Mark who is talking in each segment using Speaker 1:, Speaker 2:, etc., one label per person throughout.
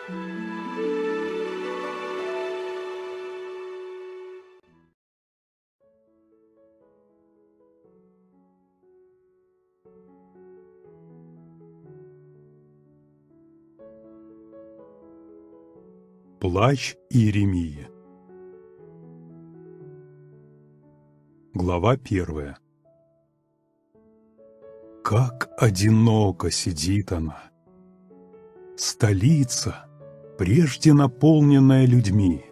Speaker 1: Плач Иеремии. Глава 1. Как одиноко сидит она, столица, прежде наполненная людьми.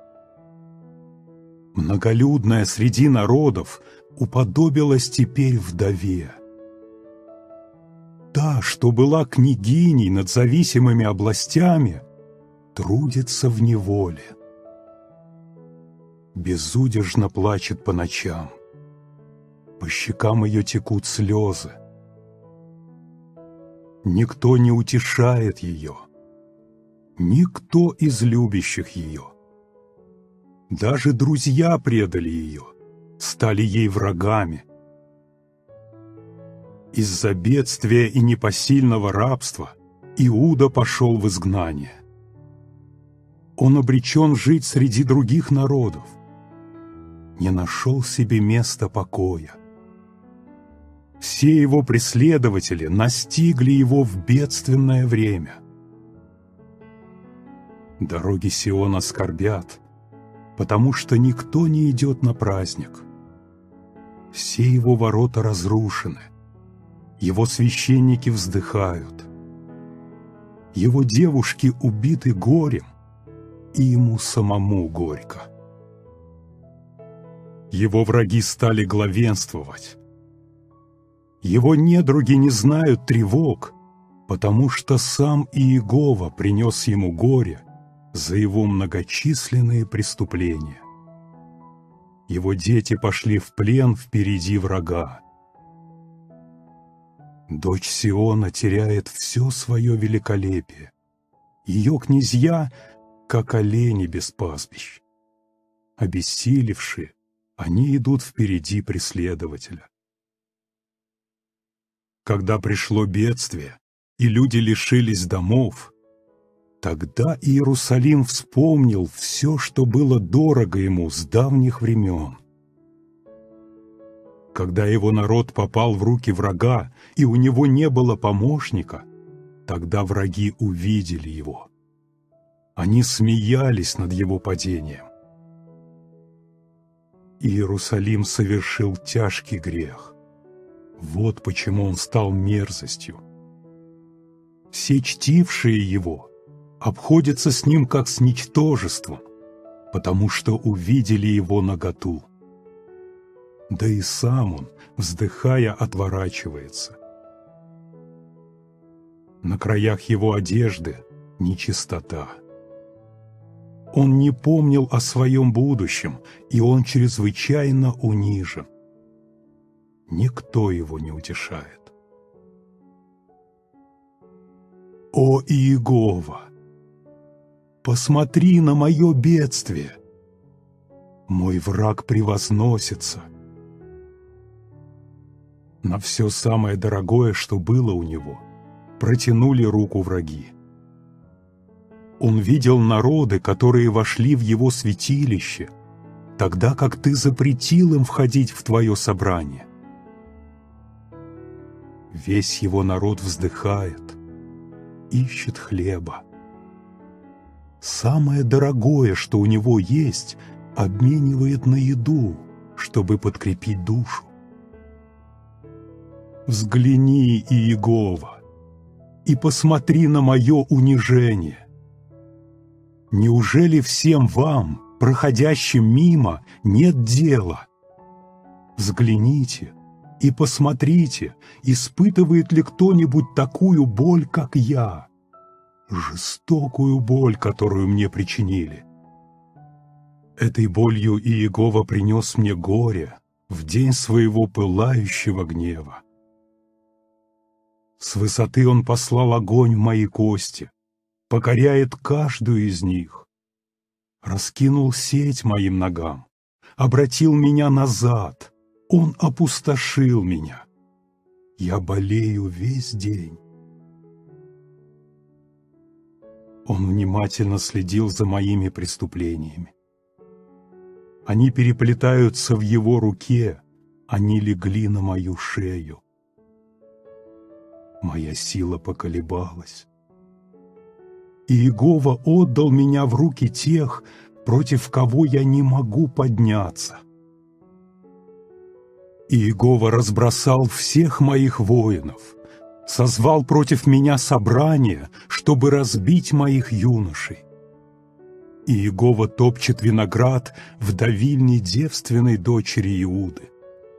Speaker 1: Многолюдная среди народов уподобилась теперь вдове. Та, что была княгиней над зависимыми областями, трудится в неволе. Безудержно плачет по ночам. По щекам ее текут слезы. Никто не утешает ее. Никто из любящих ее. Даже друзья предали ее, стали ей врагами. Из-за бедствия и непосильного рабства Иуда пошел в изгнание. Он обречен жить среди других народов. Не нашел себе места покоя. Все его преследователи настигли его в бедственное время. Дороги Сиона скорбят, потому что никто не идет на праздник. Все его ворота разрушены, его священники вздыхают. Его девушки убиты горем, и ему самому горько. Его враги стали главенствовать. Его недруги не знают тревог, потому что сам Иегова принес ему горе за его многочисленные преступления. Его дети пошли в плен впереди врага. Дочь Сиона теряет все свое великолепие. Ее князья — как олени без пастбищ. Обессилевшие, они идут впереди преследователя. Когда пришло бедствие, и люди лишились домов, тогда Иерусалим вспомнил все, что было дорого ему с давних времен. Когда его народ попал в руки врага, и у него не было помощника, тогда враги увидели его. Они смеялись над его падением. Иерусалим совершил тяжкий грех. Вот почему он стал мерзостью. Все чтившие его обходятся с ним как с ничтожеством, потому что увидели его наготу. Да и сам он, вздыхая, отворачивается. На краях его одежды нечистота. Он не помнил о своем будущем, и он чрезвычайно унижен. Никто его не утешает. О Иегова! Посмотри на мое бедствие! Мой враг превозносится. На все самое дорогое, что было у него, протянули руку враги. Он видел народы, которые вошли в его святилище, тогда как ты запретил им входить в твое собрание. Весь его народ вздыхает, ищет хлеба. Самое дорогое, что у него есть, обменивает на еду, чтобы подкрепить душу. Взгляни, Иегова, и посмотри на мое унижение. Неужели всем вам, проходящим мимо, нет дела? Взгляните и посмотрите, испытывает ли кто-нибудь такую боль, как я, жестокую боль, которую мне причинили. Этой болью Иегова принес мне горе в день своего пылающего гнева. С высоты он послал огонь в мои кости, покоряет каждую из них. Раскинул сеть моим ногам, обратил меня назад, он опустошил меня. Я болею весь день. Он внимательно следил за моими преступлениями. Они переплетаются в его руке, они легли на мою шею. Моя сила поколебалась. И Иегова отдал меня в руки тех, против кого я не могу подняться. И Иегова разбросал всех моих воинов, созвал против меня собрание, чтобы разбить моих юношей. И Иегова топчет виноград в давильне девственной дочери Иуды.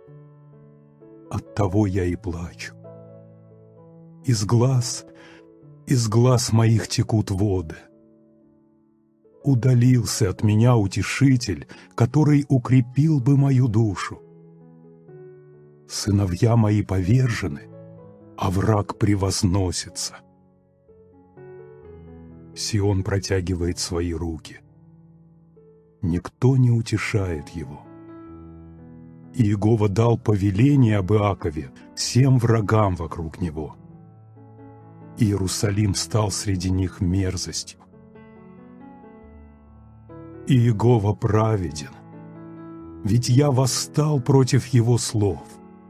Speaker 1: Оттого я и плачу. Из глаз моих текут воды. Удалился от меня утешитель, который укрепил бы мою душу. Сыновья мои повержены, а враг превозносится. Сион протягивает свои руки. Никто не утешает его. И Иегова дал повеление об Иакове всем врагам вокруг него. Иерусалим стал среди них мерзостью. И Иегова праведен, ведь я восстал против его слов.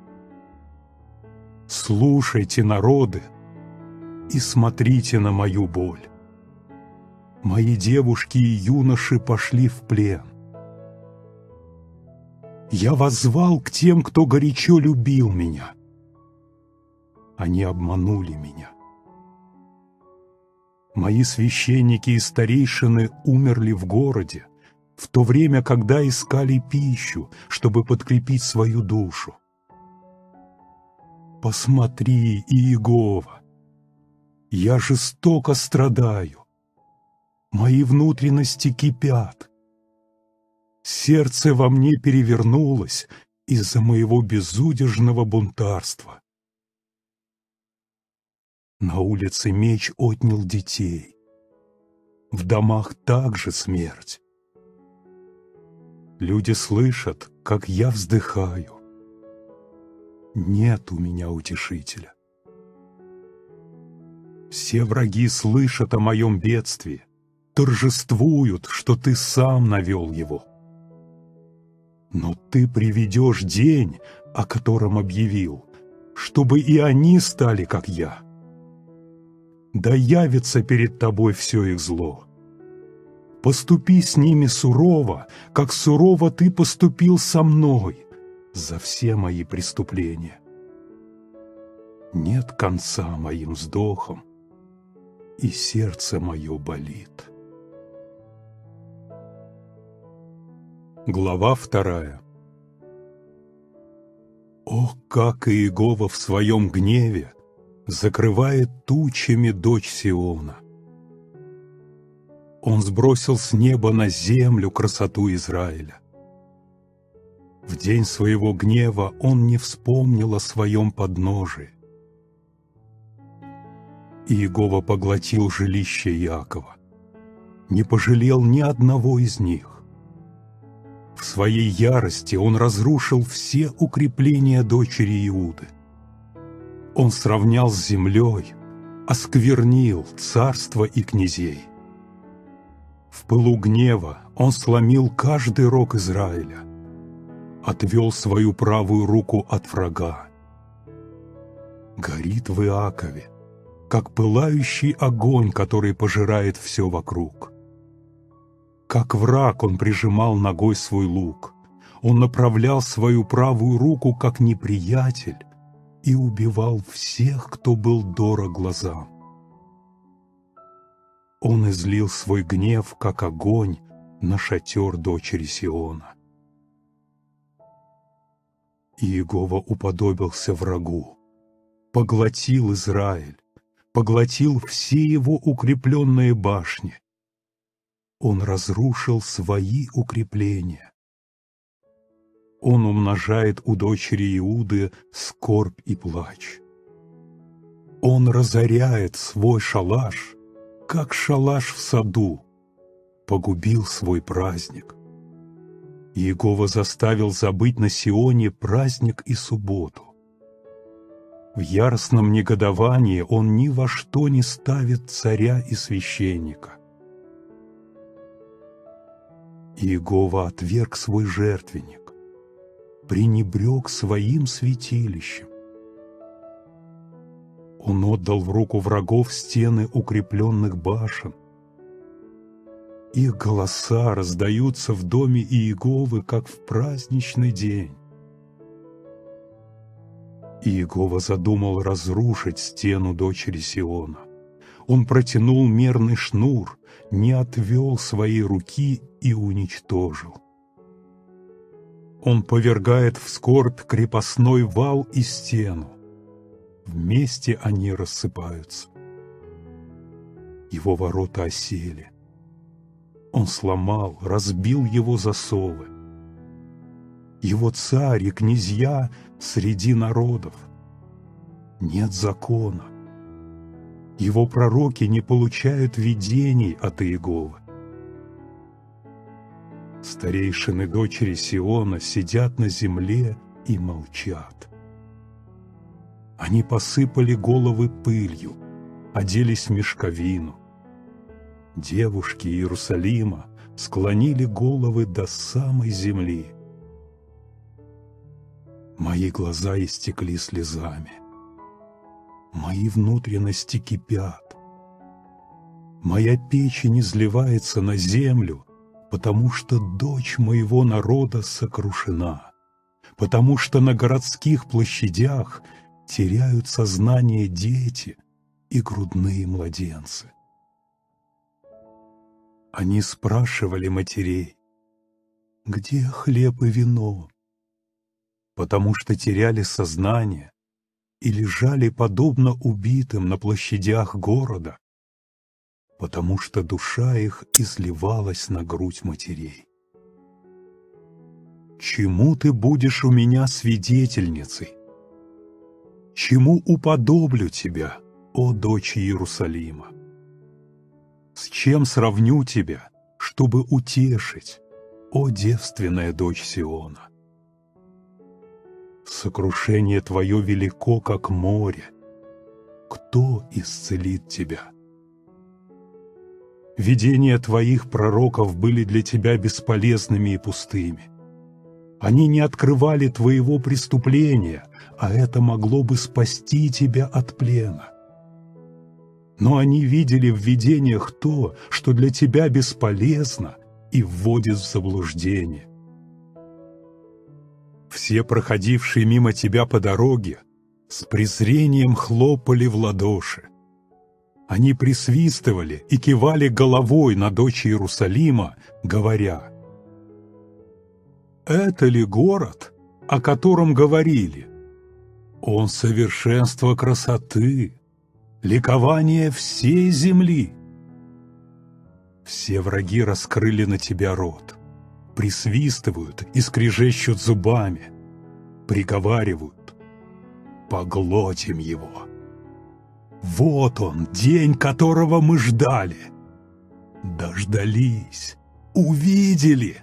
Speaker 1: Слушайте, народы, и смотрите на мою боль. Мои девушки и юноши пошли в плен. Я воззвал к тем, кто горячо любил меня. Они обманули меня. Мои священники и старейшины умерли в городе, в то время, когда искали пищу, чтобы подкрепить свою душу. Посмотри, Иегова, я жестоко страдаю, мои внутренности кипят. Сердце во мне перевернулось из-за моего безудержного бунтарства. На улице меч отнял детей. В домах также смерть. Люди слышат, как я вздыхаю. Нет у меня утешителя. Все враги слышат о моем бедствии, торжествуют, что ты сам навел его. Но ты приведешь день, о котором объявил, чтобы и они стали, как я. Да явится перед тобой все их зло. Поступи с ними сурово, как сурово ты поступил со мной за все мои преступления. Нет конца моим вздохам, и сердце мое болит. Глава 2. О, как Иегова в своем гневе закрывает тучами дочь Сиона! Он сбросил с неба на землю красоту Израиля. В день своего гнева он не вспомнил о своем подножии. Иегова поглотил жилище Иакова, не пожалел ни одного из них. В своей ярости он разрушил все укрепления дочери Иуды. Он сравнял с землей, осквернил царство и князей. В пылу гнева он сломил каждый рог Израиля, отвел свою правую руку от врага. Горит в Иакове, как пылающий огонь, который пожирает все вокруг. Как враг он прижимал ногой свой лук, он направлял свою правую руку, как неприятель, и убивал всех, кто был дорог глазам. Он излил свой гнев, как огонь, на шатер дочери Сиона. Иегова уподобился врагу, поглотил Израиль, поглотил все его укрепленные башни. Он разрушил свои укрепления. Он умножает у дочери Иуды скорбь и плач. Он разоряет свой шалаш, как шалаш в саду, погубил свой праздник. Иегова заставил забыть на Сионе праздник и субботу. В яростном негодовании он ни во что не ставит царя и священника. Иегова отверг свой жертвенник, пренебрег своим святилищем. Он отдал в руку врагов стены укрепленных башен. Их голоса раздаются в доме Иеговы, как в праздничный день. Иегова задумал разрушить стену дочери Сиона. Он протянул мерный шнур, не отвел своей руки и уничтожил. Он повергает в скорбь крепостной вал и стену. Вместе они рассыпаются. Его ворота осели. Он сломал, разбил его засовы. Его царь и князья среди народов. Нет закона. Его пророки не получают видений от Иеговы. Старейшины дочери Сиона сидят на земле и молчат. Они посыпали головы пылью, оделись в мешковину. Девушки Иерусалима склонили головы до самой земли. Мои глаза истекли слезами. Мои внутренности кипят. Моя печень изливается на землю, потому что дочь моего народа сокрушена, потому что на городских площадях теряют сознание дети и грудные младенцы. Они спрашивали матерей, где хлеб и вино, потому что теряли сознание и лежали подобно убитым на площадях города, потому что душа их изливалась на грудь матерей. Чему ты будешь у меня свидетельницей? Чему уподоблю тебя, о дочь Иерусалима? С чем сравню тебя, чтобы утешить, о девственная дочь Сиона? Сокрушение твое велико, как море. Кто исцелит тебя? Видения твоих пророков были для тебя бесполезными и пустыми. Они не открывали твоего преступления, а это могло бы спасти тебя от плена. Но они видели в видениях то, что для тебя бесполезно и вводит в заблуждение. Все проходившие мимо тебя по дороге с презрением хлопали в ладоши. Они присвистывали и кивали головой на дочь Иерусалима, говоря: «Это ли город, о котором говорили? Он совершенство красоты, ликование всей земли». Все враги раскрыли на тебя рот, присвистывают и скрежещут зубами, приговаривают: «Поглотим его». Вот он, день, которого мы ждали. Дождались, увидели.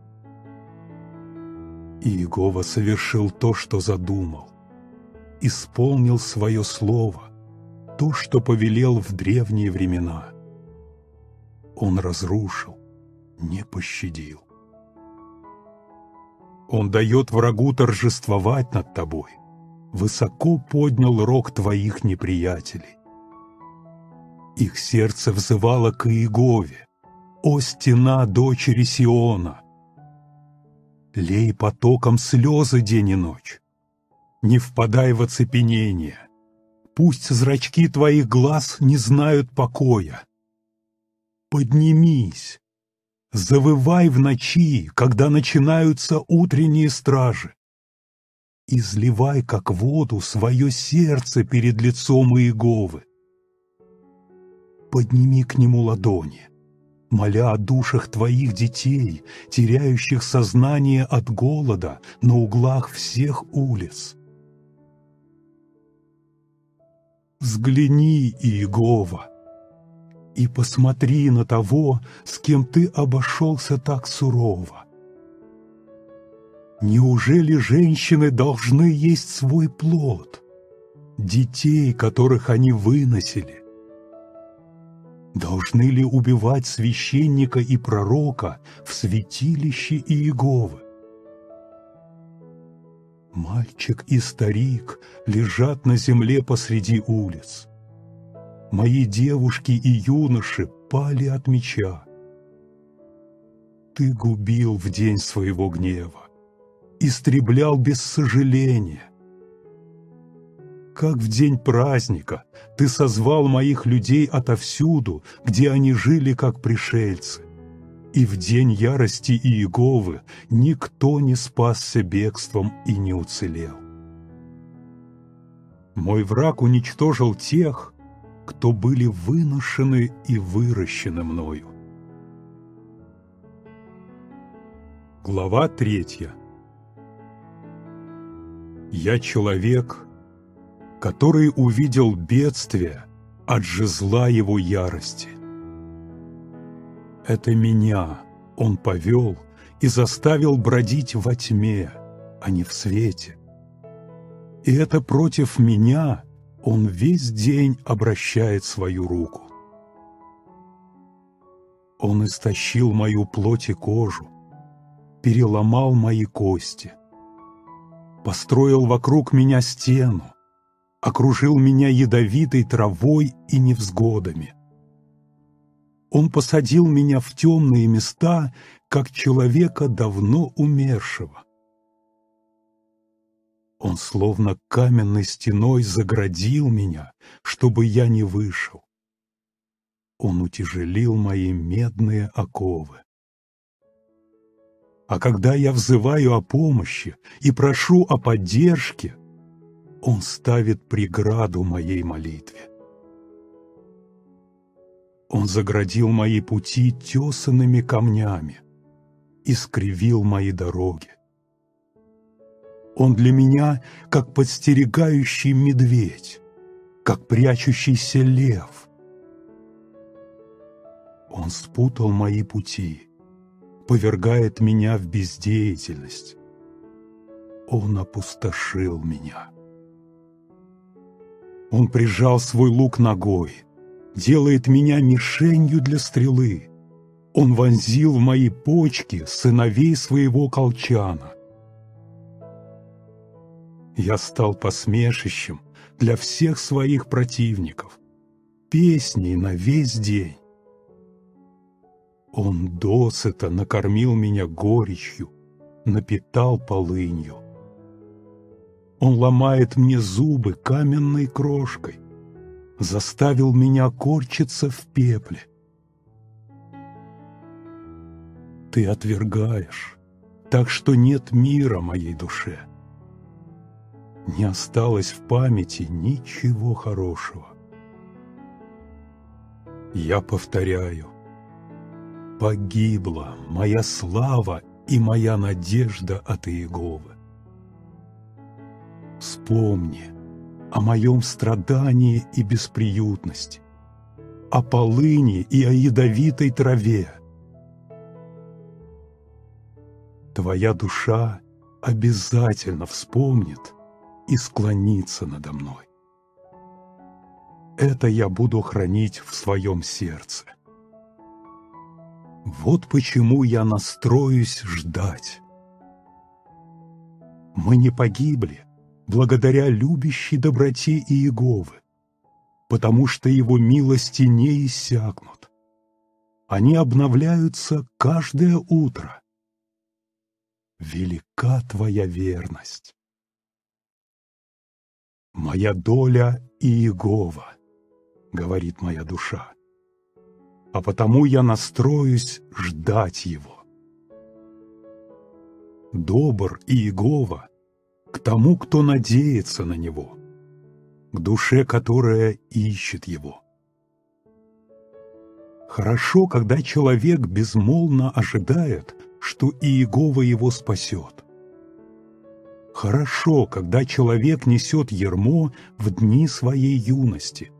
Speaker 1: Иегова совершил то, что задумал, исполнил свое слово, то, что повелел в древние времена. Он разрушил, не пощадил. Он дает врагу торжествовать над тобой, высоко поднял рог твоих неприятелей. Их сердце взывало к Иегове: «О стена дочери Сиона!» Лей потоком слезы день и ночь, не впадай в оцепенение, пусть зрачки твоих глаз не знают покоя. Поднимись, завывай в ночи, когда начинаются утренние стражи. Изливай, как воду, свое сердце перед лицом Иеговы. Подними к нему ладони, моля о душах твоих детей, теряющих сознание от голода на углах всех улиц. Взгляни, Иегова, и посмотри на того, с кем ты обошелся так сурово. Неужели женщины должны есть свой плод? детей, которых они выносили? Должны ли убивать священника и пророка в святилище Иеговы? Мальчик и старик лежат на земле посреди улиц. Мои девушки и юноши пали от меча. Ты губил в день своего гнева, истреблял без сожаления. Как в день праздника ты созвал моих людей отовсюду, где они жили как пришельцы. И в день ярости Иеговы никто не спасся бегством и не уцелел. Мой враг уничтожил тех, кто были выношены и выращены мною. Глава 3. Я человек, который увидел бедствие от жезла его ярости. Это меня он повел и заставил бродить во тьме, а не в свете. И это против меня он весь день обращает свою руку. Он истощил мою плоть и кожу, переломал мои кости, построил вокруг меня стену, окружил меня ядовитой травой и невзгодами. Он посадил меня в темные места, как человека давно умершего. Он словно каменной стеной заградил меня, чтобы я не вышел. Он утяжелил мои медные оковы. А когда я взываю о помощи и прошу о поддержке, он ставит преграду моей молитве. Он заградил мои пути тесанными камнями, искривил мои дороги. Он для меня как подстерегающий медведь, как прячущийся лев. Он спутал мои пути, повергает меня в бездеятельность. Он опустошил меня. Он прижал свой лук ногой, делает меня мишенью для стрелы. Он вонзил в мои почки сыновей своего колчана. Я стал посмешищем для всех своих противников, песней на весь день. Он досыта накормил меня горечью, напитал полынью. Он ломает мне зубы каменной крошкой, заставил меня корчиться в пепле. Ты отвергаешь, так что нет мира моей душе. Не осталось в памяти ничего хорошего. Я повторяю, погибла моя слава и моя надежда от Иеговы. Вспомни о моем страдании и бесприютности, о полыни и о ядовитой траве. Твоя душа обязательно вспомнит и склонится надо мной. Это я буду хранить в своем сердце. Вот почему я настроюсь ждать. Мы не погибли благодаря любящей доброте Иеговы, потому что его милости не иссякнут. Они обновляются каждое утро. Велика твоя верность. «Моя доля Иегова», — говорит моя душа, «а потому я настроюсь ждать его». Добр Иегова к тому, кто надеется на него, к душе, которая ищет его. Хорошо, когда человек безмолвно ожидает, что Иегова его спасет. Хорошо, когда человек несет ярмо в дни своей юности.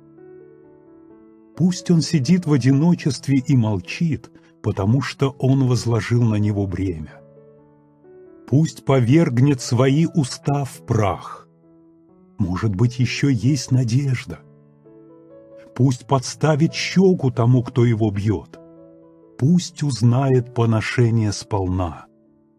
Speaker 1: Пусть он сидит в одиночестве и молчит, потому что он возложил на него бремя. Пусть повергнет свои уста в прах. Может быть, еще есть надежда. Пусть подставит щеку тому, кто его бьет. Пусть узнает поношение сполна.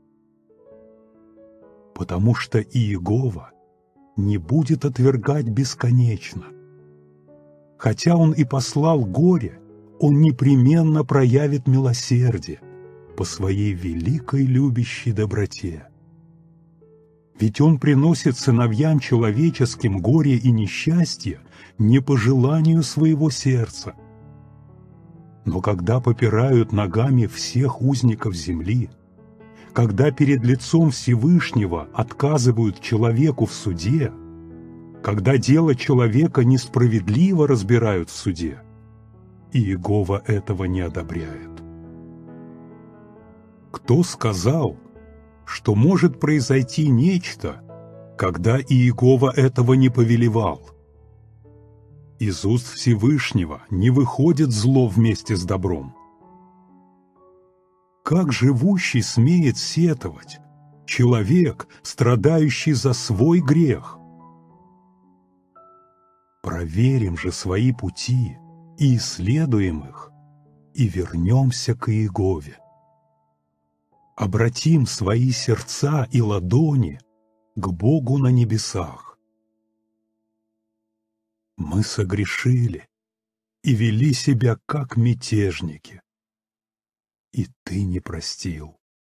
Speaker 1: Потому что Иегова не будет отвергать бесконечно. Хотя он и послал горе, он непременно проявит милосердие по своей великой любящей доброте. Ведь он приносит сыновьям человеческим горе и несчастье не по желанию своего сердца. Но когда попирают ногами всех узников земли, когда перед лицом Всевышнего отказывают человеку в суде, когда дело человека несправедливо разбирают в суде, Иегова этого не одобряет. Кто сказал, что может произойти нечто, когда Иегова этого не повелевал? Из уст Всевышнего не выходит зло вместе с добром. Как живущий смеет сетовать человек, страдающий за свой грех? Проверим же свои пути и исследуем их, и вернемся к Иегове. Обратим свои сердца и ладони к Богу на небесах. Мы согрешили и вели себя как мятежники, и Ты не простил.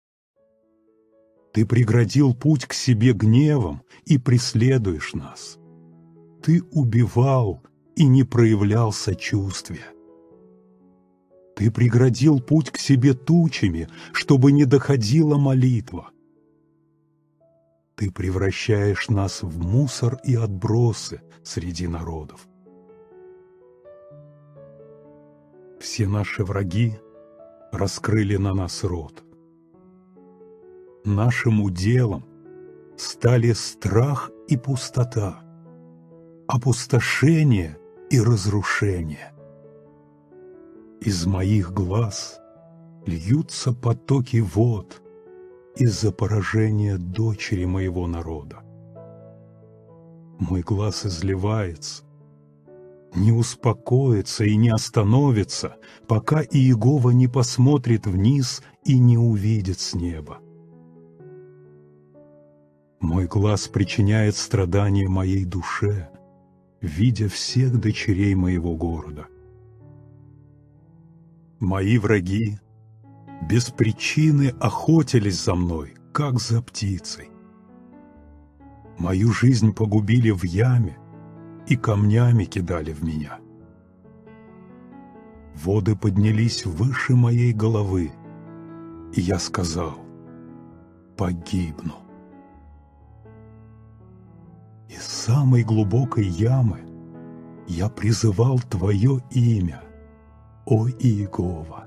Speaker 1: Ты преградил путь к себе гневом и преследуешь нас. Ты убивал и не проявлял сочувствия. Ты преградил путь к себе тучами, чтобы не доходила молитва. Ты превращаешь нас в мусор и отбросы среди народов. Все наши враги раскрыли на нас рот. Нашим уделом стали страх и пустота, опустошение и разрушение. Из моих глаз льются потоки вод из-за поражения дочери моего народа. Мой глаз изливается, не успокоится и не остановится, пока Иегова не посмотрит вниз и не увидит с неба. Мой глаз причиняет страдания моей душе, видя всех дочерей моего города. Мои враги без причины охотились за мной, как за птицей. Мою жизнь погубили в яме и камнями кидали в меня. Воды поднялись выше моей головы, и я сказал: погибну. Из самой глубокой ямы я призывал Твое имя, о Иегова.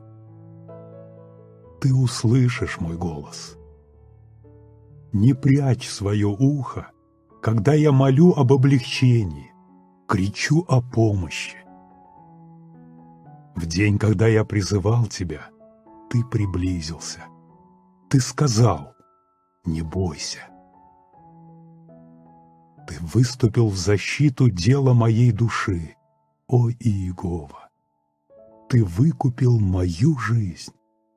Speaker 1: Ты услышишь мой голос. Не прячь свое ухо, когда я молю об облегчении, кричу о помощи. В день, когда я призывал Тебя, Ты приблизился. Ты сказал: не бойся. Ты выступил в защиту дела моей души, о Иегова. Ты выкупил мою жизнь.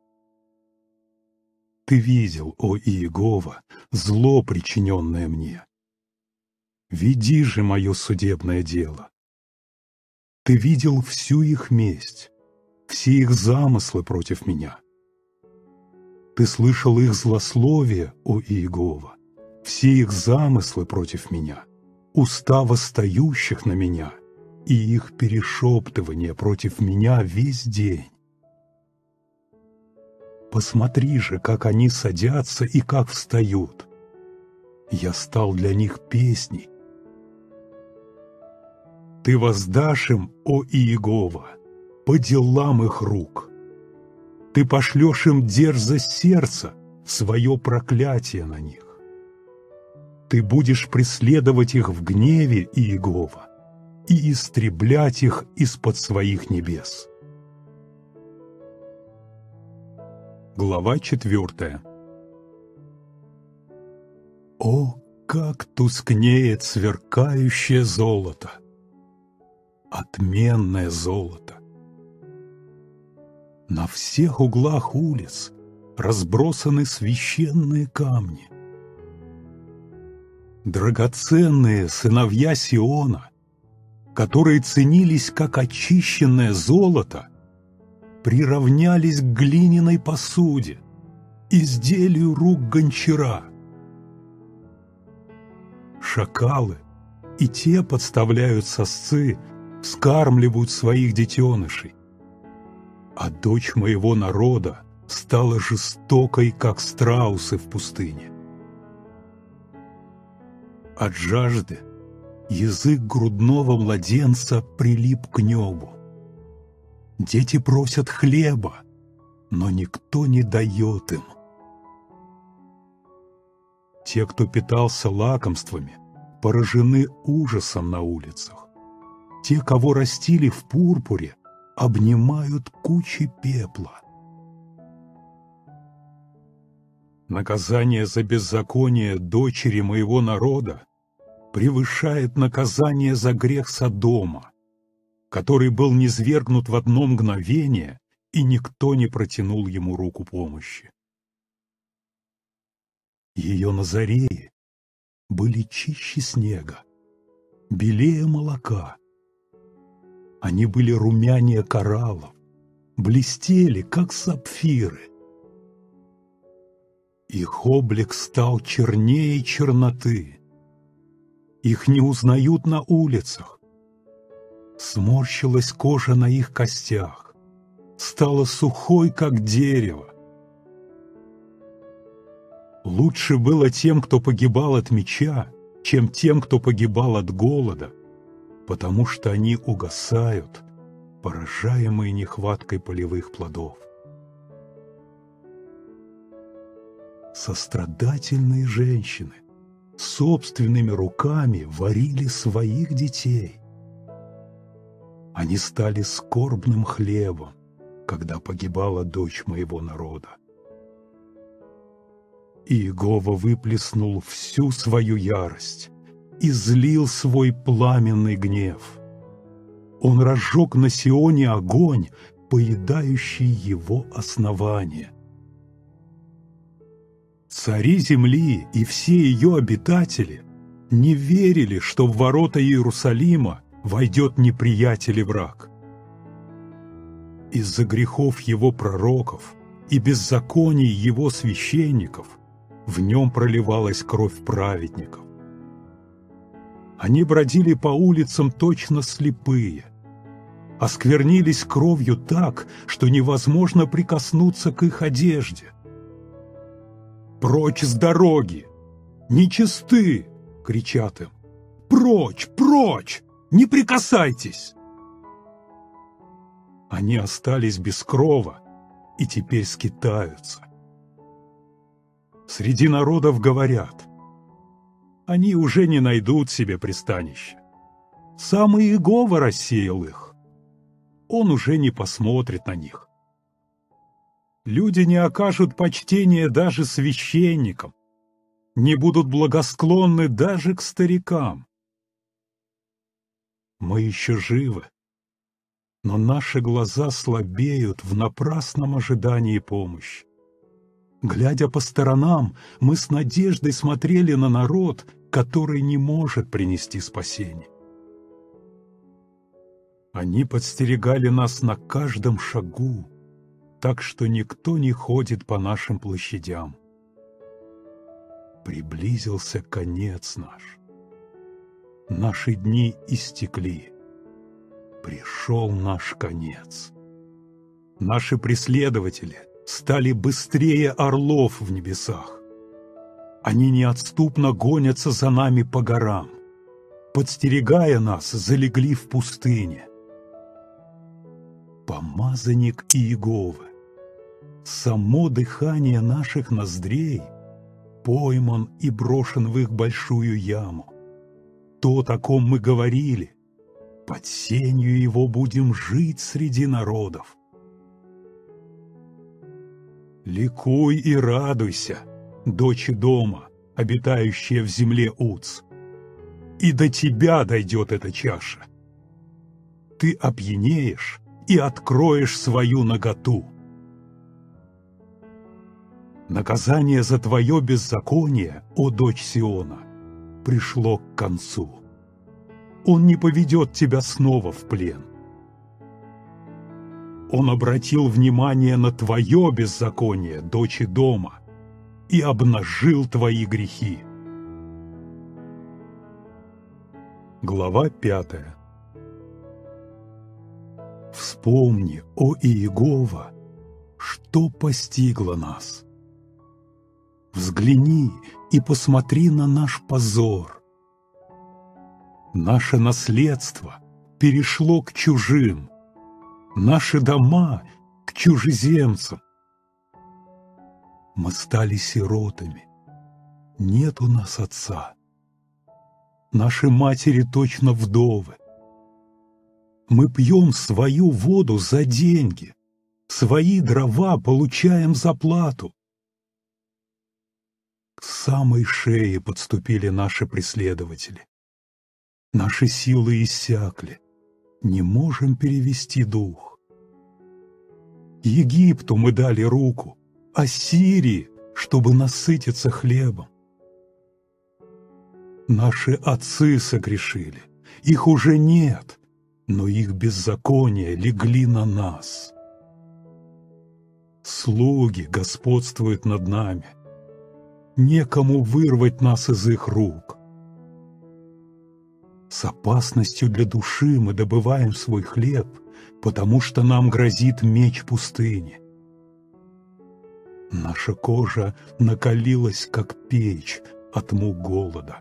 Speaker 1: Ты видел, о Иегова, зло, причиненное мне. Веди же мое судебное дело. Ты видел всю их месть, все их замыслы против меня. Ты слышал их злословие, о Иегова, все их замыслы против меня, уста восстающих на меня и их перешептывание против меня весь день. Посмотри же, как они садятся и как встают. Я стал для них песней. Ты воздашь им, о Иегова, по делам их рук. Ты пошлешь им дерзость сердца, свое проклятие на них. Ты будешь преследовать их в гневе, Иегова, и истреблять их из-под своих небес. Глава 4. О, как тускнеет сверкающее золото, отменное золото. На всех углах улиц разбросаны священные камни. Драгоценные сыновья Сиона, которые ценились как очищенное золото, приравнялись к глиняной посуде, изделию рук гончара. Шакалы и те подставляют сосцы, вскармливают своих детенышей. А дочь моего народа стала жестокой, как страусы в пустыне. От жажды язык грудного младенца прилип к небу. Дети просят хлеба, но никто не дает им. Те, кто питался лакомствами, поражены ужасом на улицах. Те, кого растили в пурпуре, обнимают кучи пепла. Наказание за беззаконие дочери моего народа превышает наказание за грех Содома, который был низвергнут в одно мгновение, и никто не протянул ему руку помощи. Ее назареи были чище снега, белее молока. Они были румянее кораллов, блестели, как сапфиры. Их облик стал чернее черноты. Их не узнают на улицах. Сморщилась кожа на их костях, стала сухой, как дерево. Лучше было тем, кто погибал от меча, чем тем, кто погибал от голода, потому что они угасают, поражаемые нехваткой полевых плодов. Сострадательные женщины собственными руками варили своих детей. Они стали скорбным хлебом, когда погибала дочь моего народа. И Иегова выплеснул всю свою ярость, излил свой пламенный гнев. Он разжег на Сионе огонь, поедающий его основание. Цари земли и все ее обитатели не верили, что в ворота Иерусалима войдет неприятель и враг. Из-за грехов его пророков и беззаконий его священников в нем проливалась кровь праведников. Они бродили по улицам точно слепые, осквернились кровью так, что невозможно прикоснуться к их одежде. «Прочь с дороги! Нечисты!» — кричат им. «Прочь! Прочь! Не прикасайтесь!» Они остались без крова и теперь скитаются. Среди народов говорят: они уже не найдут себе пристанища. Сам Иегова рассеял их. Он уже не посмотрит на них. Люди не окажут почтения даже священникам, не будут благосклонны даже к старикам. Мы еще живы, но наши глаза слабеют в напрасном ожидании помощи. Глядя по сторонам, мы с надеждой смотрели на народ, который не может принести спасение. Они подстерегали нас на каждом шагу, так что никто не ходит по нашим площадям. Приблизился конец наш. Наши дни истекли. Пришел наш конец. Наши преследователи стали быстрее орлов в небесах. Они неотступно гонятся за нами по горам. Подстерегая нас, залегли в пустыне. Помазанник Иеговы, само дыхание наших ноздрей, пойман и брошен в их большую яму. Тот, о ком мы говорили, под сенью его будем жить среди народов. Ликуй и радуйся, дочь дома, обитающая в земле Уц. И до тебя дойдет эта чаша. Ты опьянеешь и откроешь свою наготу. Наказание за твое беззаконие, о дочь Сиона, пришло к концу. Он не поведет тебя снова в плен. Он обратил внимание на твое беззаконие, дочь Эдома, и обнажил твои грехи. Глава 5. Вспомни, о Иегова, что постигло нас. Взгляни и посмотри на наш позор. Наше наследство перешло к чужим, наши дома к чужеземцам. Мы стали сиротами, нет у нас отца. Наши матери точно вдовы. Мы пьем свою воду за деньги, свои дрова получаем за плату. К самой шее подступили наши преследователи. Наши силы иссякли, не можем перевести дух. Египту мы дали руку, Ассирии, чтобы насытиться хлебом. Наши отцы согрешили, их уже нет, но их беззакония легли на нас. Слуги господствуют над нами, некому вырвать нас из их рук. С опасностью для души мы добываем свой хлеб, потому что нам грозит меч пустыни. Наша кожа накалилась, как печь, от мук голода.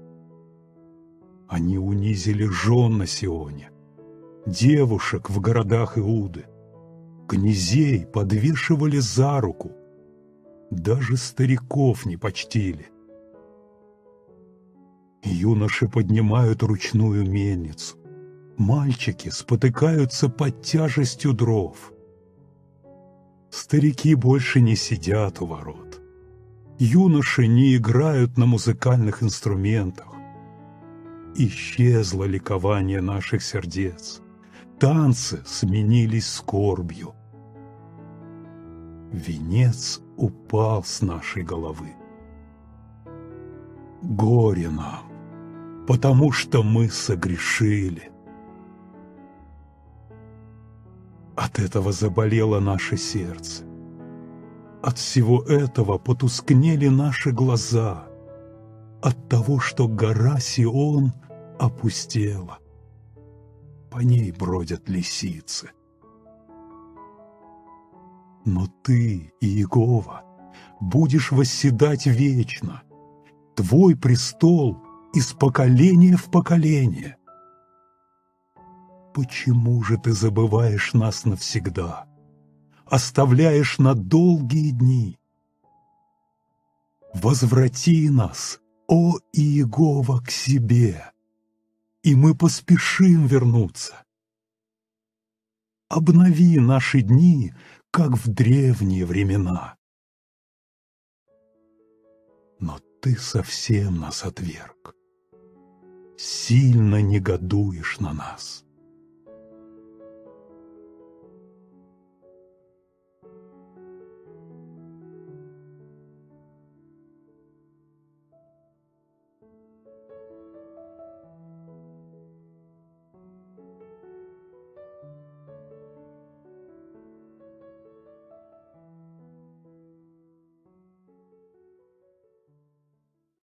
Speaker 1: Они унизили жен на Сионе, девушек в городах Иуды, князей подвешивали за руку, даже стариков не почтили. Юноши поднимают ручную мельницу, мальчики спотыкаются под тяжестью дров. Старики больше не сидят у ворот, юноши не играют на музыкальных инструментах. Исчезло ликование наших сердец, танцы сменились скорбью. Венец упал с нашей головы. Горе нам, потому что мы согрешили. От этого заболело наше сердце. От всего этого потускнели наши глаза. От того, что гора Сион опустела. По ней бродят лисицы. Но ты, Иегова, будешь восседать вечно. Твой престол из поколения в поколение. Почему же ты забываешь нас навсегда, оставляешь на долгие дни? Возврати нас, о Иегова, к себе, и мы поспешим вернуться. Обнови наши дни, как в древние времена. Но ты совсем нас отверг, сильно негодуешь на нас.